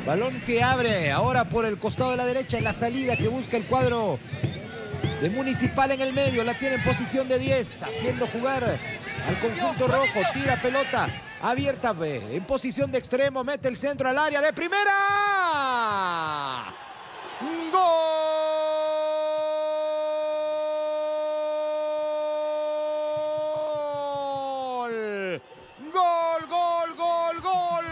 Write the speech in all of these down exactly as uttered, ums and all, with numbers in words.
Balón que abre ahora por el costado de la derecha en la salida que busca el cuadro de Municipal en el medio. La tiene en posición de diez, haciendo jugar al conjunto rojo. Tira pelota abierta en posición de extremo. Mete el centro al área de primera. ¡Gol! ¡Gol, gol, gol, gol!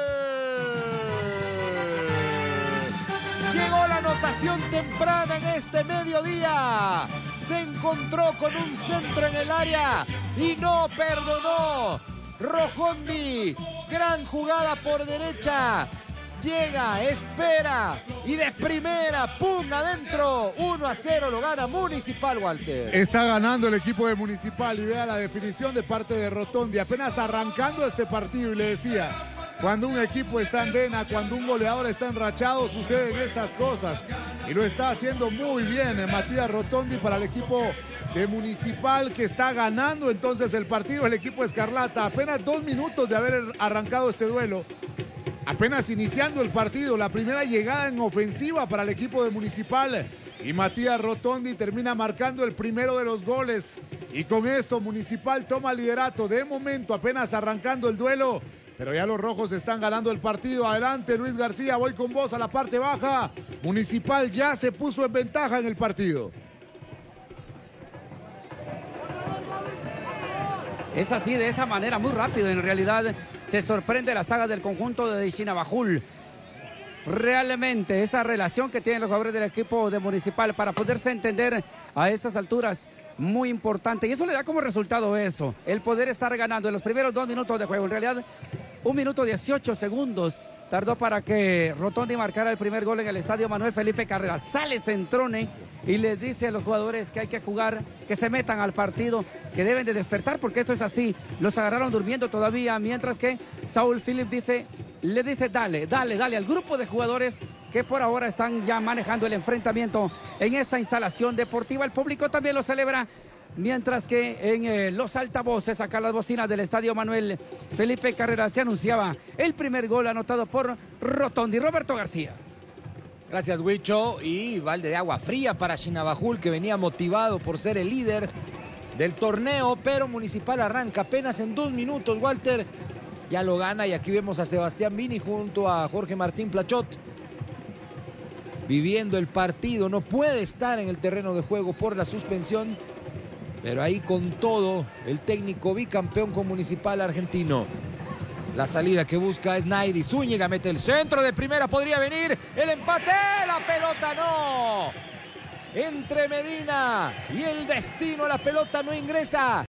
Llegó la anotación temprana en este mediodía. Se encontró con un centro en el área y no perdonó. Rojondi, gran jugada por derecha. Llega, espera y de primera, ¡pum! Adentro. uno a cero lo gana Municipal, Walter. Está ganando el equipo de Municipal y vea la definición de parte de Rotondi. Apenas arrancando este partido y le decía, cuando un equipo está en vena, cuando un goleador está enrachado, suceden estas cosas. Y lo está haciendo muy bien eh, Matías Rotondi para el equipo de Municipal, que está ganando entonces el partido, el equipo Escarlata. Apenas dos minutos de haber arrancado este duelo. Apenas iniciando el partido, la primera llegada en ofensiva para el equipo de Municipal. Y Matías Rotondi termina marcando el primero de los goles. Y con esto Municipal toma liderato. De momento apenas arrancando el duelo. Pero ya los rojos están ganando el partido. Adelante, Luis García, voy con vos a la parte baja. Municipal ya se puso en ventaja en el partido. Es así, de esa manera, muy rápido. En realidad se sorprende la saga del conjunto de Chinabajul. Realmente esa relación que tienen los jugadores del equipo de Municipal para poderse entender a estas alturas, muy importante. Y eso le da como resultado eso, el poder estar ganando en los primeros dos minutos de juego. En realidad, un minuto dieciocho segundos tardó para que Rotondi marcara el primer gol en el estadio Manuel Felipe Carrera. Sale Centrone y les dice a los jugadores que hay que jugar, que se metan al partido, que deben de despertar, porque esto es así. Los agarraron durmiendo todavía, mientras que Saúl Philip dice, le dice dale, dale, dale al grupo de jugadores que por ahora están ya manejando el enfrentamiento en esta instalación deportiva. El público también lo celebra, mientras que en eh, los altavoces, acá las bocinas del estadio Manuel Felipe Carrera, se anunciaba el primer gol anotado por Rotondi. Roberto García. Gracias, Huicho. Y balde de agua fría para Chinabajul, que venía motivado por ser el líder del torneo, pero Municipal arranca apenas en dos minutos, Walter. Ya lo gana y aquí vemos a Sebastián Vini junto a Jorge Martín Plachot viviendo el partido. No puede estar en el terreno de juego por la suspensión, pero ahí con todo el técnico bicampeón con Municipal argentino. La salida que busca es Naidi. Zúñiga mete el centro de primera, podría venir el empate, la pelota no. Entre Medina y el destino, la pelota no ingresa.